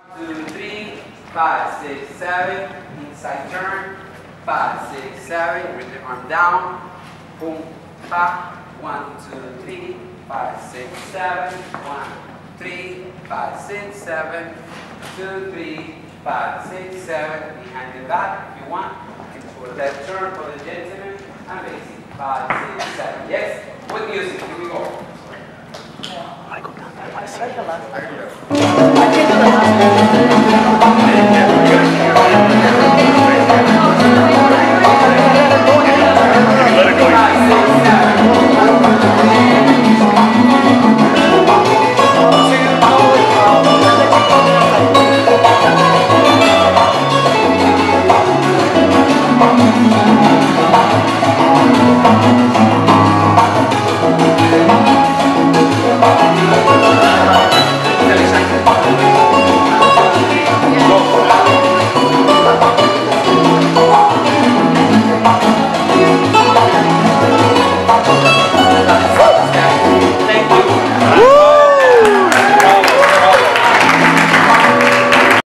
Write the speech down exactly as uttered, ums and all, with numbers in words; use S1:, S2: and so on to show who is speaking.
S1: Two, three, five, six, seven. Inside turn. Five, six, seven. Bring the arm down. Boom, pa. One, two, three, five, six, seven. One, three, five, six, seven. Two, three, five, six, seven. Behind the back if you want. For left turn for the gentleman. And basic. Five, six, seven. Yes? With music. Here we go.
S2: I go down. I go down.